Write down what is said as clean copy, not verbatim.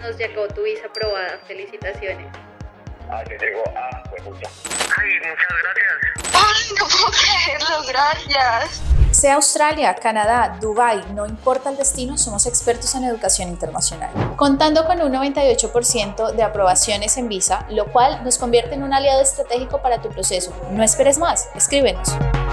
nos llegó tu visa aprobada. Felicitaciones. Te llegó. Pues muchas. Ay, muchas gracias. Ay, no puedo creerlo, gracias. Sea Australia, Canadá, Dubái, no importa el destino, somos expertos en educación internacional. Contando con un 98% de aprobaciones en visa, lo cual nos convierte en un aliado estratégico para tu proceso. No esperes más, escríbenos.